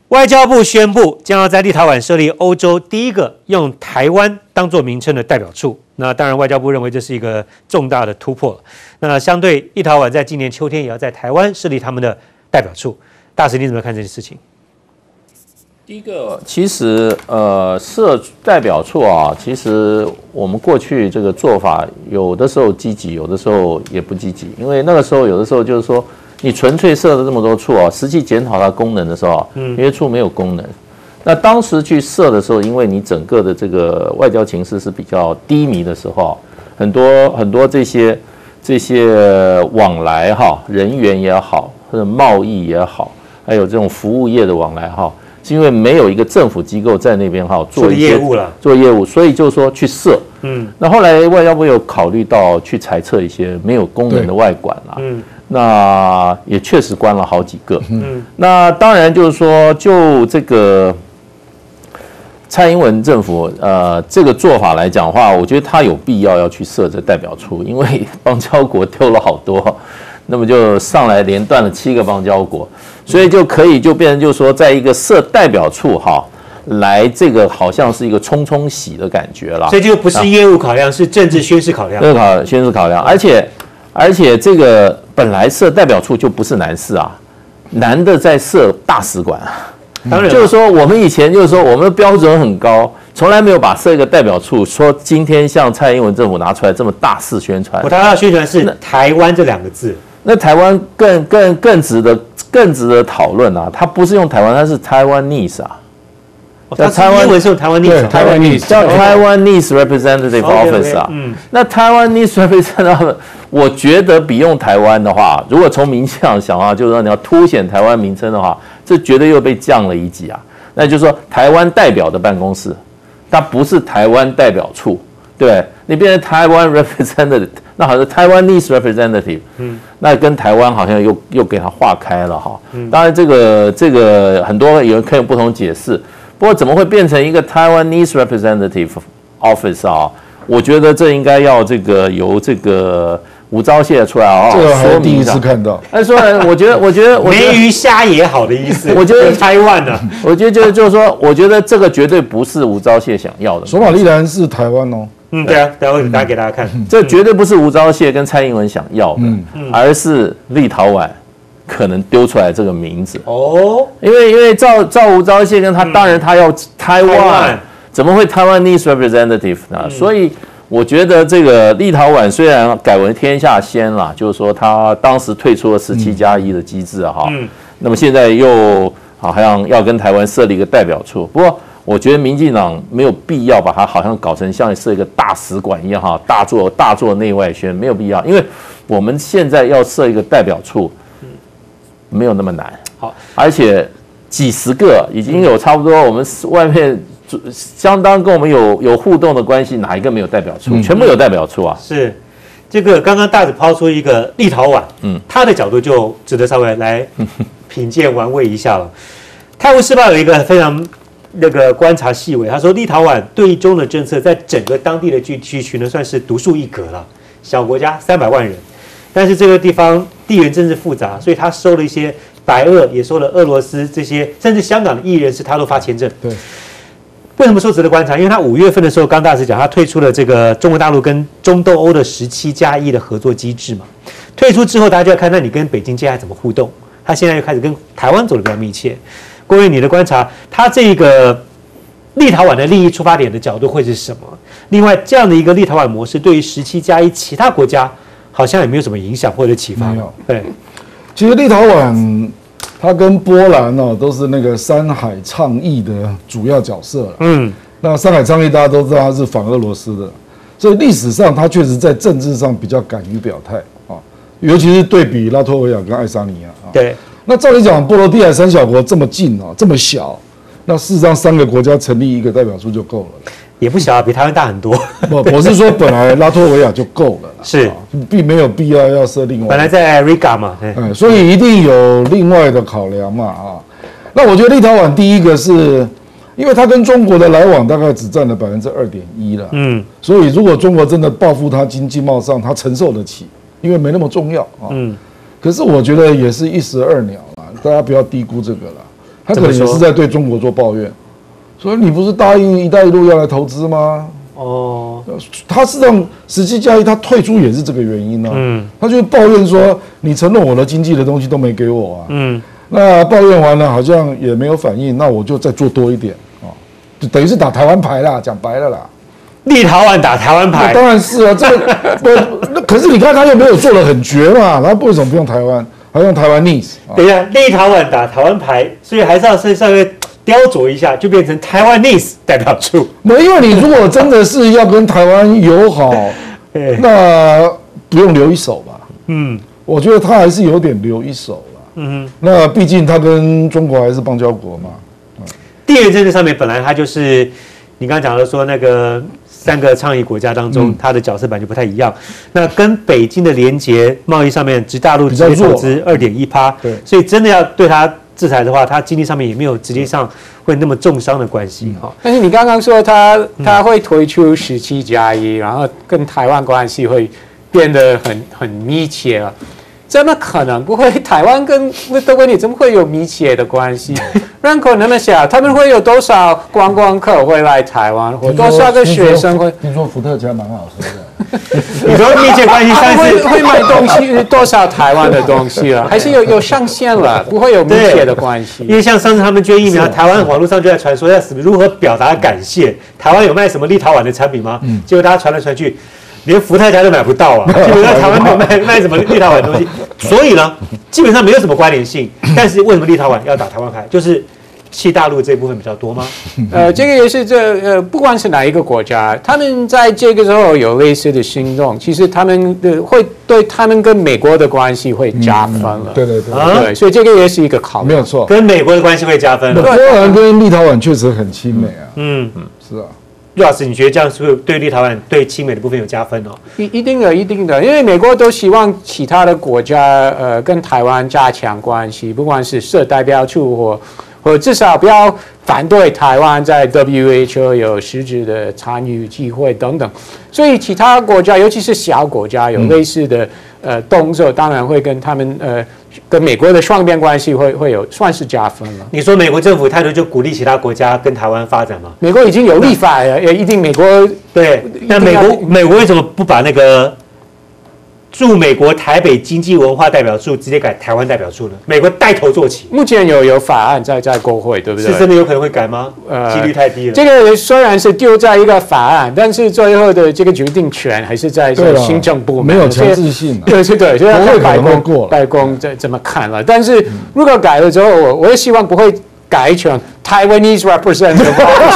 外交部宣布，将要在立陶宛设立欧洲第一个用台湾当作名称的代表处。那当然，外交部认为这是一个重大的突破。那相对，立陶宛在今年秋天也要在台湾设立他们的代表处。大使，你怎么看这件事情？ 第一个，其实设代表处啊，其实我们过去这个做法，有的时候积极，有的时候也不积极，因为那个时候有的时候就是说。你纯粹设了这么多处啊，实际检讨它功能的时候，有些处没有功能。那当时去设的时候，因为你整个的这个外交情势是比较低迷的时候，很多这些往来哈，人员也好，或者贸易也好，还有这种服务业的往来哈，是因为没有一个政府机构在那边哈做业务，所以就是说去设。那后来外交部有考虑到去裁撤一些没有功能的外馆啦。那也确实关了好几个。那当然就是说，就这个蔡英文政府这个做法来讲的话，我觉得他有必要去设这代表处，因为邦交国丢了好多，那么就上来连断了7个邦交国，所以就变成就是说，在一个设代表处哈。来，这个好像是一个冲洗的感觉了， 所以就不是业务考量，是政治宣示考量。 宣示考量，而且这个本来设代表处就不是难事啊，难的在设大使馆。 当然， 就是说我们以前就是说我们的标准很高，从来没有把设一个代表处说今天像蔡英文政府拿出来这么大肆宣传。 他的宣传是台湾这2个字， 那台湾更值得讨论啊，它不是用台湾，它是 Taiwanese 啊。 台湾英文是用台湾 Taiwanese， 叫 Taiwanese Representative Office 啊。那 Taiwanese Representative， 我觉得比用台湾的话，如果从名气上想啊，就是说你要凸显台湾名称的话，这绝对又被降了一级啊。那就是说，台湾代表的办公室，它不是台湾代表处，对，你变成台湾 Representative， 那好像 Taiwanese Representative， 那跟台湾好像又给它划开了哈。当然，这个很多有人可以有不同解释。不过怎么会变成一个 Taiwanese Representative Office 啊？我觉得这应该要由这个吴钊燮出来啊， 这个还第一次看到。 说我觉得梅鱼虾也好的意思。 我觉得台湾呢， 我觉得就是说，我觉得这个绝对不是吴钊燮想要的。 索马利兰是台湾哦。 对啊，待会打给大家看。 这绝对不是吴钊燮跟蔡英文想要的，而是立陶宛。可能丢出来这个名字哦，因为照吴钊燮跟他，当然他要台湾，怎么会Taiwanese Representative 呢？所以我觉得这个立陶宛虽然改为天下先啦，就是说他当时退出了17+1的机制哈，那么现在又好像要跟台湾设立一个代表处，不过我觉得民进党没有必要把它好像搞成像设一个大使馆一样哈，大做内外宣，没有必要，因为我们现在要设一个代表处。没有那么难， 好， 而且几十个已经有差不多，我们外面相当跟我们有互动的关系，哪一个没有代表处？全部有代表处啊！ 是，这个刚刚大子抛出一个立陶宛，他的角度就值得稍微来品鉴玩味一下了。泰晤士报有一个非常观察细微，他说立陶宛对中的政策在整个当地的地区呢算是独树一格了，小国家300万人。但是这个地方地缘政治复杂，所以他收了一些白俄，也收了俄罗斯这些，甚至香港的艺人是他都发签证。 对， 为什么说值得观察？因为他5月份的时候，刚大使讲，他退出了这个中国大陆跟中东欧的17+1的合作机制嘛。退出之后，大家就要看，那你跟北京接下来怎么互动？他现在又开始跟台湾走得比较密切。郭瑜，你的观察，他这个立陶宛的利益出发点的角度会是什么？另外，这样的一个立陶宛模式，对于17+1其他国家，好像也没有什么影响或者启发。 没有。 对， 其实立陶宛它跟波兰哦都是那个山海倡议的主要角色了。那山海倡议大家都知道它是反俄罗斯的，所以历史上它确实在政治上比较敢于表态啊，尤其是对比拉脱维亚跟爱沙尼亚啊。 对。那照理讲，波罗的海3小国这么近哦，这么小，那事实上3个国家成立一个代表处就够了。 也不小，比台湾大很多。 不，我是说本来拉脱维亚就够了， 是， 并没有必要设另外。 本来在 Riga 嘛， 所以一定有另外的考量嘛啊。那我觉得立陶宛第一个是，因为它跟中国的来往大概只占了2.1%了，所以如果中国真的报复它经贸上，它承受得起，因为没那么重要啊。可是我觉得也是一石二鸟啊，大家不要低估这个了。 他可能也是在对中国做抱怨，说你不是答应“一带一路”要来投资吗？哦，他实际交易他退出也是这个原因啊。他就抱怨说你承诺我的经济的东西都没给我啊。那抱怨完了好像也没有反应，那我就再做多一点啊，就等于是打台湾牌啦，讲白了啦。 立陶宛打台湾牌， 当然是啊，这个那可是你看他又没有做得很绝嘛，他为什么不用台湾？还用台湾 nice？ 等一下，立陶宛打台湾牌，所以还是要稍微雕琢一下，就变成台湾 nice 代表处。 因为你如果真的是要跟台湾友好，那不用留一手吧？我觉得他还是有点留一手了。那毕竟他跟中国还是邦交国嘛。 地缘政治上面本来他就是你刚刚讲的说那个3个倡议国家当中，它的角色本来就不太一样。那跟北京的连结贸易上面，直大陆直接投资2.1%，所以真的要对它制裁的话，它经济上面也没有直接上会那么重伤的关系哈。 但是你刚刚说它会推出17+1，然后跟台湾关系会变得很密切了。怎么可能不会？台湾跟的问题怎么会有密切的关系？人口那么小，他们会有多少观光客会来台湾，或多少个学生会？ 听说伏特加蛮好喝的。 你说密切关系，上次会买东西多少台湾的东西了？还是有上限了，不会有密切的关系。 因为像上次他们捐疫苗，台湾网络上就在传说要如何表达感谢。台湾有卖什么立陶宛的产品吗？结果大家传来传去。连伏特加都买不到啊！基本上台湾没有卖什么立陶宛的东西，所以呢，基本上没有什么关联性。但是为什么立陶宛要打台湾牌？就是弃大陆这一部分比较多吗？ 这个也是不管是哪一个国家，他们在这个时候有类似的行动，其实他们会对他们跟美国的关系会加分了。 对， 所以这个也是一个考虑， 没有错， 跟美国的关系会加分。 波兰跟立陶宛确实很亲美啊。是啊。 陆老师，你觉得这样是不是对立陶宛对亲美的部分有加分哦？ 一定的，因为美国都希望其他的国家跟台湾加强关系，不管是设代表处或至少不要反对台湾在 WHO 有实质的参与机会等等。所以其他国家，尤其是小国家，有类似的动作，当然会跟他们跟美国的双边关系会有算是加分了。 你说美国政府态度就鼓励其他国家跟台湾发展吗？ 美国已经有立法了，也一定美国对。那美国为什么不把那个驻美国台北经济文化代表处直接改台湾代表处呢？美国带头做起。 目前有法案在国会，对不对？ 是真的有可能会改吗？几率太低了。 这个虽然是丢在一个法案，但是最后的这个决定权还是在行政部门， 没有强制性。 对，所以会可能会过白宫怎么看了？但是如果改了之后，我也希望不会改成 Taiwanese representative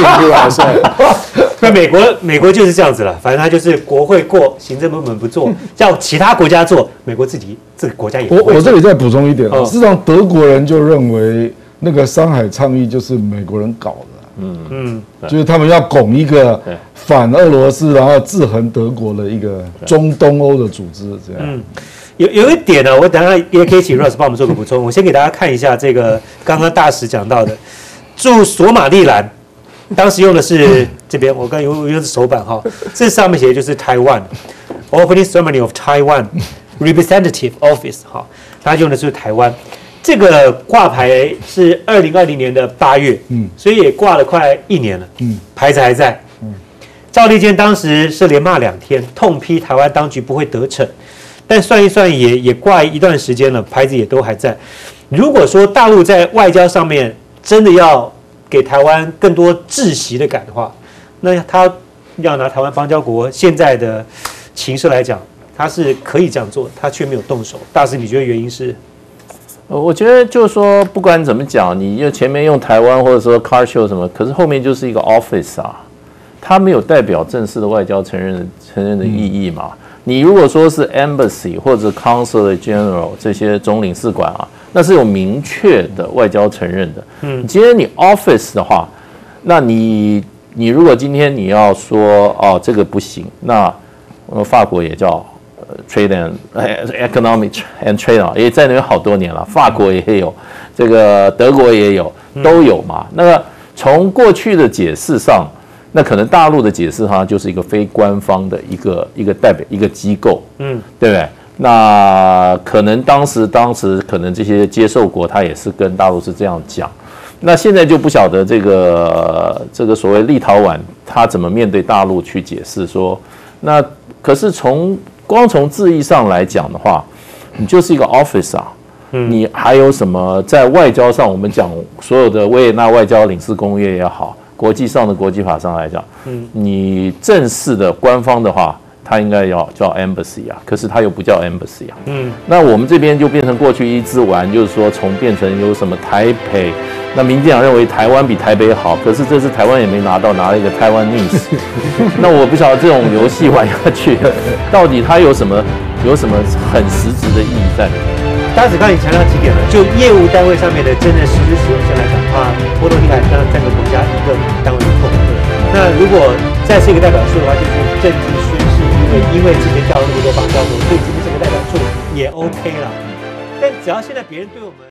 USA。 那美国就是这样子了，反正他就是国会过，行政部门不做，叫其他国家做，美国自己这个国家也不会做。 我这里再补充一点，事实上德国人就认为那个山海倡议就是美国人搞的，就是他们要拱一个反俄罗斯，然后制衡德国的一个中东欧的组织，这样。 有一点呢，我等下也可以请 Ross 帮我们做个补充。我先给大家看一下这个刚刚大使讲到的，驻索马利兰。当时用的是这边，我刚用的是手板哈，这上面写的就是 Taiwan Opening Ceremony of Taiwan Representative Office 哈，他用的是台湾。这个挂牌是2020年的8月，所以也挂了快1年了，牌子还在。赵立坚当时是连骂2天，痛批台湾当局不会得逞，但算一算也挂一段时间了，牌子也都还在。如果说大陆在外交上面真的要给台湾更多窒息的感的话，那他要拿台湾邦交国现在的情势来讲，他是可以这样做，他却没有动手。大师，你觉得原因是？ 我觉得就是说，不管怎么讲，你前面用台湾或者说 car show 什么，可是后面就是一个 office 啊，它没有代表正式的外交承认的意义嘛。你如果说是 embassy 或者 consul general 这些总领事馆啊，那是有明确的外交承认的。今天你 office 的话，那你如果今天你要说哦这个不行，那法国也叫trade and economic and trade 啊，也在那边好多年了，法国也有，这个德国也有，都有嘛。那个从过去的解释上。那可能大陆的解释它就是一个非官方的一个代表一个机构，对不对？那可能当时可能这些接受国他也是跟大陆是这样讲， 那现在就不晓得这个所谓立陶宛他怎么面对大陆去解释说，那可是光从字义上来讲的话，你就是一个 office 啊。你还有什么在外交上？我们讲所有的维也纳外交领事公约也好，国际上的国际法上来讲，你正式的官方的话，它应该要叫 embassy 啊，可是它又不叫 embassy 啊。那我们这边就变成过去一直玩，就是说变成有什么台北，那民进党认为台湾比台北好，可是这次台湾也没拿到，拿了一个台湾 Nice。那我不晓得这种游戏玩下去，到底它有什么很实质的意义在里面？ 大家只刚才强调几点了，就业务单位上面的真正实质使用上来讲的话，波多黎各当然占个国家一个单位不够。那如果再是一个代表处的话，就是政治宣誓，因为之前调了那么多法教授，所以这个代表处也 OK 了。但只要现在别人对我们